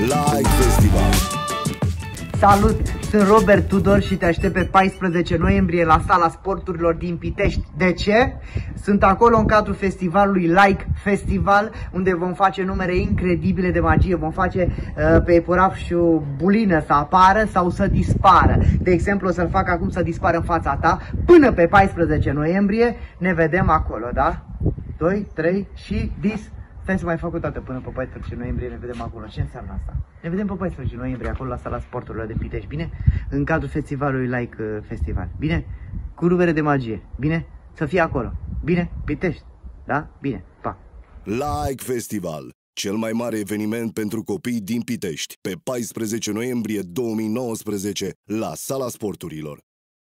Like Festival. Salut! Sunt Robert Tudor și te aștept pe 14 noiembrie la Sala Sporturilor din Pitești. De ce? Sunt acolo în cadrul festivalului Like Festival, unde vom face numere incredibile de magie. Vom face pe Epuraf și o bulină să apară sau să dispară. De exemplu, o să-l fac acum să dispară în fața ta. Până pe 14 noiembrie ne vedem acolo, da? 2, 3 și dis. Stai să mai fac o dată până pe 14 noiembrie, ne vedem acolo. Ce înseamnă asta? Ne vedem pe 14 noiembrie acolo la Sala Sporturilor de Pitești, bine? În cadrul festivalului Like Festival, bine? Cu numere de magie, bine? Să fie acolo, bine? Pitești, da? Bine, pa! Like Festival, cel mai mare eveniment pentru copii din Pitești, pe 14 noiembrie 2019 la Sala Sporturilor.